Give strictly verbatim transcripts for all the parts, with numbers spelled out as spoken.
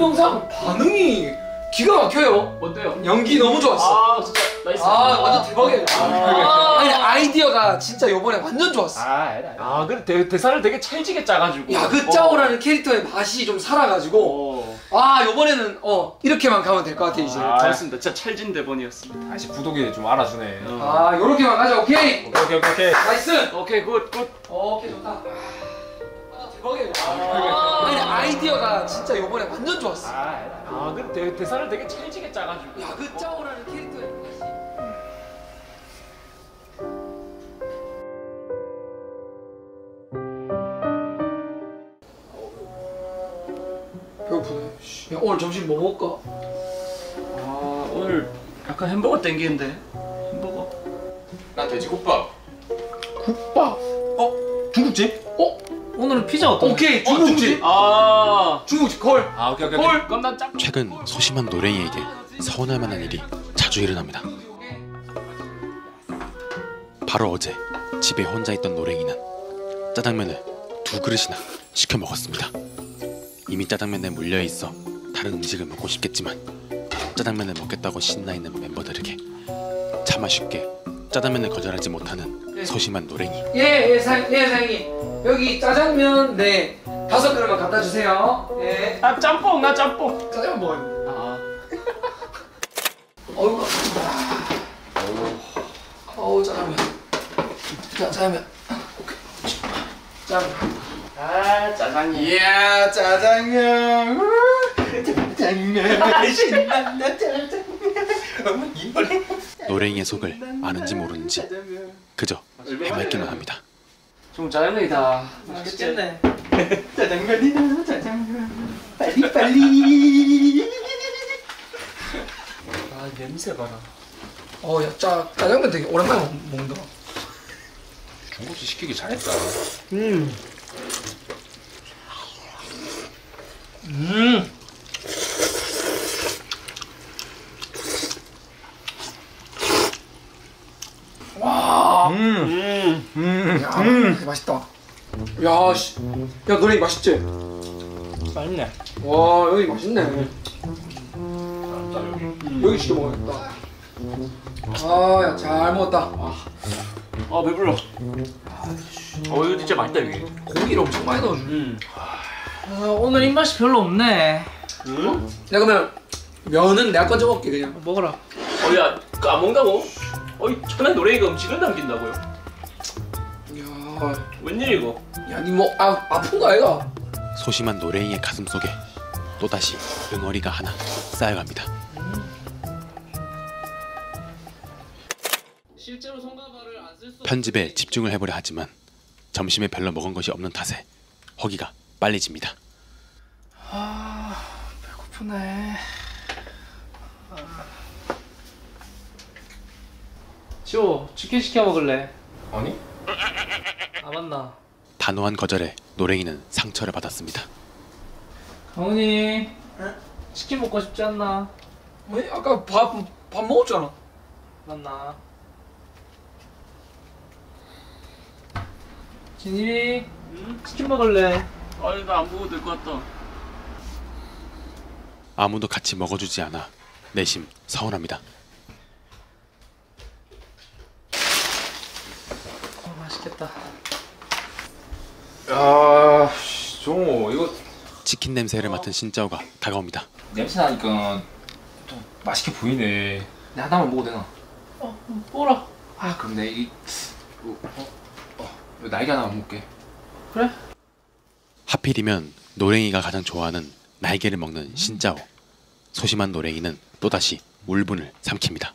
영상 반응이 기가 막혀요. 뭔데요? 연기 너무 좋았어. 아 진짜 나이스. 아 완전 대박이에요. 아 아니 아이디어가 진짜 요번에 완전 좋았어. 아, 알다, 알다. 아 근데 대, 대사를 되게 찰지게 짜가지고. 야, 그 짜오라는 어. 캐릭터의 맛이 좀 살아가지고 어. 아 요번에는 어 이렇게만 가면 될 것 같아 이제. 아, 좋습니다. 진짜 찰진 대본이었습니다. 다시 구독이 좀 알아주네. 어. 아 요렇게만 가자. 오케이. 오케이 오케이 오케이. 나이스. 오케이 굿 굿. 오케이 좋다. 대박이에요. 아, 아니 아이디어가 진짜 요번에 완전 좋았어. 아, 알다. 아 근데 대, 대사를 되게 찰지게 짜가지고. 야, 그 짜오라는 캐릭터의 맛이. 배고프네. 야, 오늘 점심 뭐 먹을까? 아 오늘 약간 햄버거 땡기는데. 햄버거. 난 돼지국밥. 국밥. 어? 중국집? 어? 오늘은 피자 어떤? 오케이 어, 중국집. 아 중국집 콜. 아 오케이 오케이. 콜. 그럼 난 짬. 최근 소심한 노랭이에게 서운할 만한 일이 자주 일어납니다. 바로 어제 집에 혼자 있던 노랭이는 짜장면을 두 그릇이나 시켜 먹었습니다. 이미 짜장면에 물려 있어 다른 음식을 먹고 싶겠지만 짜장면을 먹겠다고 신나 있는 멤버들에게 차마 쉽게 짜장면을 거절하지 못하는 소심한 노랭이. 예, 예, 사, 예, 사장님. 여기 짜장면 네 다섯 그릇만 갖다 주세요. 예. 나 짬뽕 나 짬뽕. 짜장면 먹어요. 아. 어우, 어우 짜장면. 자, 짜장면. 오케이. 짜장면. 아 짜장면. 이야 짜장면. 짜장면. 신난다 짜장면. 노랭이의 속을 아는지 모르는지 그저 해맑기만 합니다. 좀 짜장면이다. 맛있겠네. 짜장면이다 짜장면. 빨리 빨리. 아 냄새 봐라. 어, 야, 짜 짜장면 되게 오랜만에 먹, 먹는다. 중국집 시키기 잘했다. 음. 음. 와. 음. 음. 야, 음. 맛있다. 야, 씨. 야, 너네 맛있지? 맛있네. 와, 여기 맛있네. 여기 시켜 먹어야겠다. 아, 야, 잘 먹었다. 아, 아 배불러. 어 이거 진짜 맛있다 여기. 고기를 엄청 많이 넣어주네. 음. 아, 오늘 입맛이 별로 없네. 음? 야, 그러면 면은 내가 건져 먹을게 그냥. 먹어라. 어야 그거 안 먹는다고? 어이 천한 노랭이가 음식을 남긴다고요? 야, 웬일 이거? 야, 니 뭐 아, 아픈 거 아이가? 소심한 노랭이의 가슴 속에 또다시 응어리가 하나 쌓여갑니다. 실제로 손가발을 안 쓸 수. 편집에 집중을 해보려 하지만 점심에 별로 먹은 것이 없는 탓에 허기가 빨리 집니다. 아, 배고프네. 지호, 치킨 시켜 먹을래? 아니? 아 맞나? 단호한 거절에 노랭이는 상처를 받았습니다. 강훈이, 치킨 먹고 싶지 않나? 뭐 아까 밥 밥 먹었잖아. 맞나? 진일이, 음? 치킨 먹을래? 아니 나 안 먹어도 될 것 같다. 아무도 같이 먹어주지 않아 내심 서운합니다. 어, 맛있겠다. 야, 종호 이거 치킨 냄새를 맡은 신짜오가 다가옵니다. 냄새 나니까 좀 맛있게 보이네. 내가 하나만 먹어도 되나? 어, 먹어라. 아 그럼 내 이 어, 어, 어, 날개 하나만 먹게. 그래? 하필이면 노랭이가 가장 좋아하는 날개를 먹는 신짜오. 소심한 노랭이는 또다시 울분을 삼킵니다.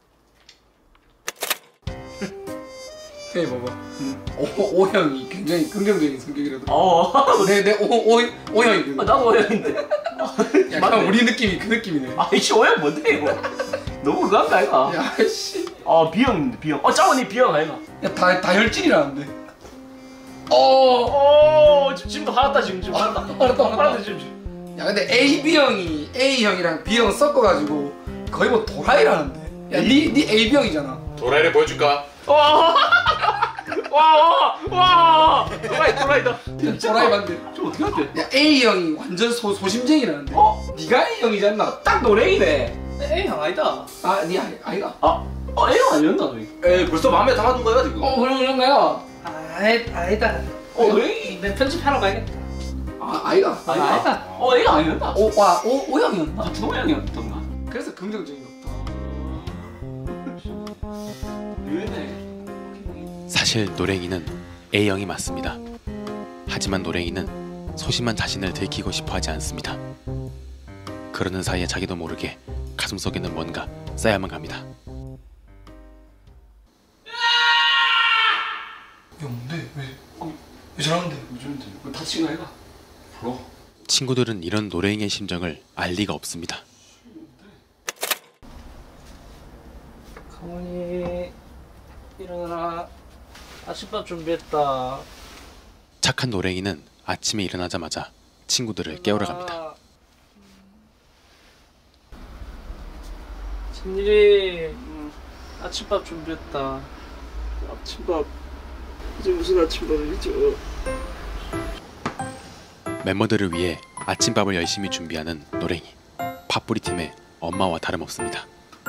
형이 봐봐. 오, 오형이 굉장히 긍정적인 성격이라도. 어. 내내 오 오형이. 아, 나도 오형인데. 약간 우리 느낌이 그 느낌이네. 아이씨 오형 뭔데 이거? 너무 그거 한거 아이가? 야, 씨. 아 B형인데 B형. 어 짜오니 B형 아이가? 야, 다 다혈질이라는데. 어. 어 지금도 화났다 지금 지금 화났다. 화났다, 화났다. 화났다 지금. 야, 근데 A B형이 A 형이랑 B 형 섞어가지고 거의 뭐 도라이라는데. 야, 니 니 A B형이잖아. 도라이를 보여줄까? 와. 와와 또라이 또라이다. 또라이 맞네. 저 어떻게 한대? 야 A 형이 완전 소 소심쟁이라는데. 어? 네가 A 형이지 않나? 딱 노랭이네. 에이 아니다. 아, 네 아이 아이가. 아, 어 A형 아니었나 너? 에 벌써 마음에 담아둔 거야 지금? 어, 그런 그런 거야. 아이 아니다. 어 노랭이. 내 편집하러 가야겠다. 아, 아이가. 아, 아니다. 어 A가 아니었나? 오, 와, 오, 오 형이었나? 같은 모양이었던가? 그래서 긍정적인 거. 유연해. 사실 노랭이는 A형이 맞습니다. 하지만 노랭이는 소심한 자신을 들키고 싶어 하지 않습니다. 그러는 사이에 자기도 모르게 가슴속에는 뭔가 쌓여만 갑니다. 야, 뭔데? 왜? 어, 왜 저러는데? 요즘 왜 다친 거 아이가? 불어. 친구들은 이런 노랭이의 심정을 알 리가 없습니다. 강원이 일어나. 아침밥 준비했다. 착한 노랭이는 아침에 일어나자마자 친구들을 깨우러 갑니다. 진일이 음, 아침밥 준비했다. 아침밥. 이제 무슨 아침밥이죠? 멤버들을 위해 아침밥을 열심히 준비하는 노랭이. 팥뿌리 팀의 엄마와 다름없습니다.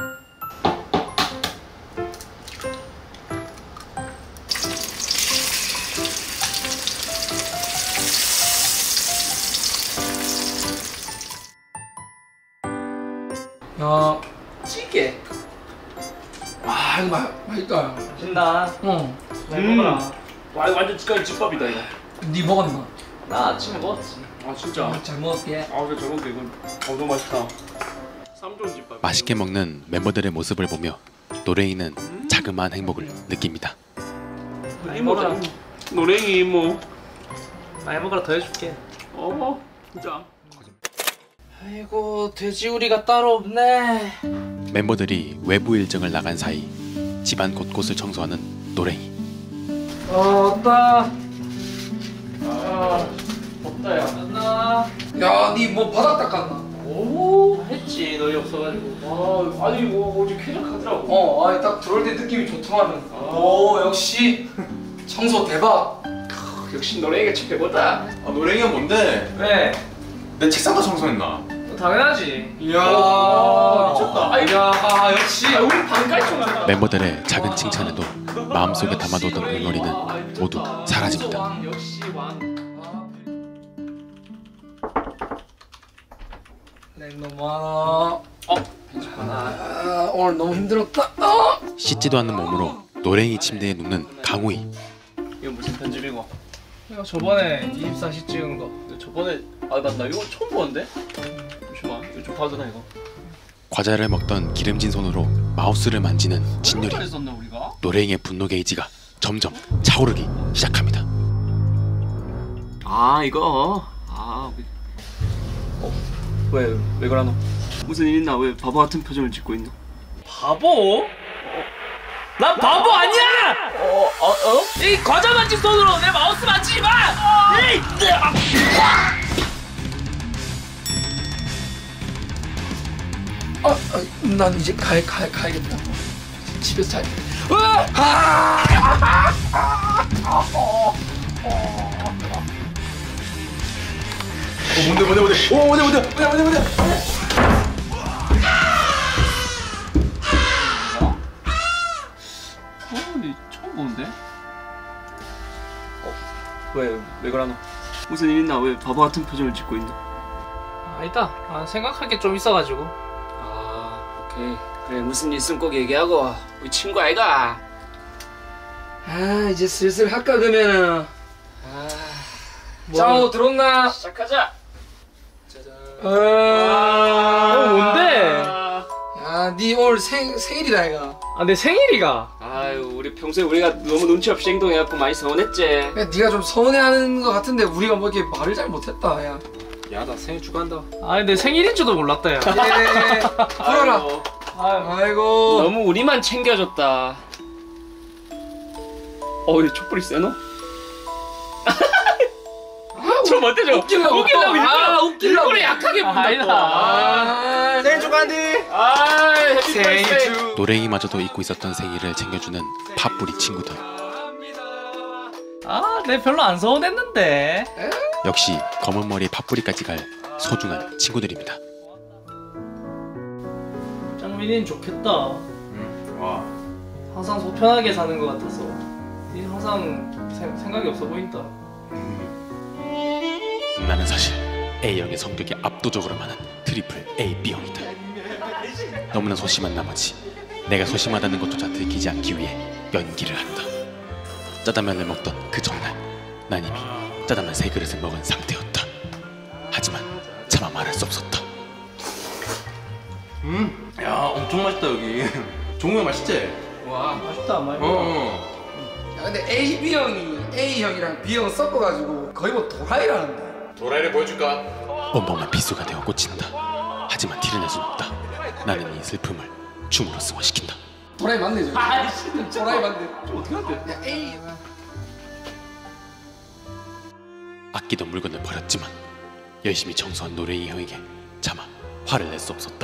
야, 찌개. 아, 이거 마, 맛있다. 맛있나? 어, 잘 음. 먹어라. 와 이거 완전 집까지 집밥이다 이거. 네 먹었나? 나 아침에 먹었지. 아 진짜. 잘 먹을게. 아 그래 저건데 이건 어 너무 맛있다. 쌈 좋은 집밥. 맛있게 먹는 멤버들의 모습을 보며 노랭이는 자그마한 행복을 느낍니다. 이모다. 노랭이 이모. 많이 먹어라 더 해줄게. 어 진짜. 아이고 돼지우리가 따로 없네. 멤버들이 외부 일정을 나간 사이 집안 곳곳을 청소하는 노랭이. 어 왔다. 아 덥다 야. 왔나? 야, 니 뭐 바닥 닦았나? 오 했지 너희 없어가지고. 아 아니 뭐 어제 쾌적하더라고. 어, 아니 딱 들어올 때 느낌이 좋더만은. 오, 역시 청소 대박. 역시 노랭이가 최고다. 아 노랭이가 뭔데? 왜? 내 책상도 청소했나? 당연하지. 이야, 미쳤다. 아이, 야, 역시. 아, 우리 반까지 청소했다. 멤버들의 작은 칭찬에도 마음속에 담아두던 응어리는 모두 사라집니다. 왕, 역시 왕. 렉 너무 많아. 어, 아, 오늘 너무 힘들었다. 어. 씻지도 않는 몸으로 노랭이 침대에 눕는 강우이. 이거 무슨 편집이고? 이거 저번에 이십사 시 찍은 거. 저번에 아 나 나 이거 처음 보는데? 잠시만 이거 좀 봐도 나 이거. 과자를 먹던 기름진 손으로 마우스를 만지는 진열이. 했었나 우리가? 노랭이의 분노 게이지가 점점 차오르기 시작합니다. 아 이거 아 왜 왜 그러노? 무슨 일 있나? 왜 바보 같은 표정을 짓고 있노? 바보? 난 바보 아니야! 어? 어? 어? 이 과자 만진 손으로 내 마우스 만지지 마! 에이! 아, 아, 난 이제 가, 가, 가야겠다. 집에서 잘. 으아! 아! 아! 아! 아! 어! 어 뭔데 뭔데 뭔데? 오 뭔데 뭔데 뭔데 뭔데 뭔데? 어? 니 처음 보는데? 어? 왜 왜 그러노? 무슨 일 있나? 왜 바보 같은 표정을 짓고 있노? 아니다. 아, 생각할 게 좀 있어가지고. 아 오케이 그래 무슨 일 있으면 꼭 얘기하고 우리 친구 아이가. 아, 이제 슬슬 할까 그러면은. 아 짜오 들었나? 시작하자. 짜잔. 어, 어, 뭔데? 야, 니 오늘 생 생일이다 이가. 아, 내 생일이가. 아유 우리 평소에 우리가 너무 눈치 없이 행동해갖고 많이 서운했지. 야, 니가 좀 서운해하는 것 같은데 우리가 뭐 이렇게 말을 잘 못했다, 야. 야 나 생일 축하한다. 아니, 내 생일인 줄도 몰랐다, 야. 예, 풀어라. 아이고, 아유, 아이고. 너무 우리만 챙겨줬다. 어이 촛불이 세노? 좀 어때 좀? 웃기려고 웃기려고 또. 일부러 아, 웃기려고. 일부러 약하게 본다 아니다. 또. 아, 생일 축하한디. 아 해피 생일 버스데이. 축. 노랭이마저도 잊고 있었던 생일을 챙겨주는 팥뿌리 친구들. 축하합니다. 아, 내 별로 안 서운했는데. 역시 검은 머리에 팥뿌리까지 갈 소중한 친구들입니다. 짱민이는 좋겠다. 응. 와. 항상 속 편하게 사는 것 같아서. 니 항상 생, 생각이 없어 보인다. 나는 사실 A형의 성격이 압도적으로 많은 트리플 에이 비형이다. 너무나 소심한 나머지 내가 소심하다는 것조차 들키지 않기 위해 연기를 한다. 짜장면을 먹던 그 전날 난 이미 짜장면 세 그릇을 먹은 상태였다. 하지만 차마 말할 수 없었다. 음. 야, 엄청 맛있다 여기. 종우 형 맛있지? 와. 맛있다 안 맛있다. 어. 야, 근데 에이 비형이 A형이랑 B형 섞어가지고 거의 뭐 도라이라는데. 도라이를 보여줄까? 온몸에 비수가 되어 꽂힌다. 하지만 티를 낼 순 없다. 나는 이 슬픔을 춤으로 승화시킨다. 도라이 맞네 저거. 아이씨, 도라이 맞네. 좀 어떻게 한대? 야 A. 아끼던 물건을 버렸지만 열심히 청소한 노래이 형에게 차마 화를 낼 수 없었다.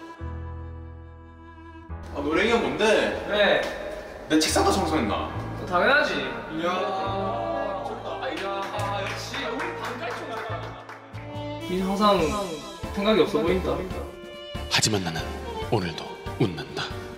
아, 노랭이 형 뭔데? 그래. 내 책상도 청소했나? 당연하지. 이야. 야, 역시 우리 반갈총이다. 니 항상 생각이 없어 보인다. 하지만 나는 오늘도 웃는다.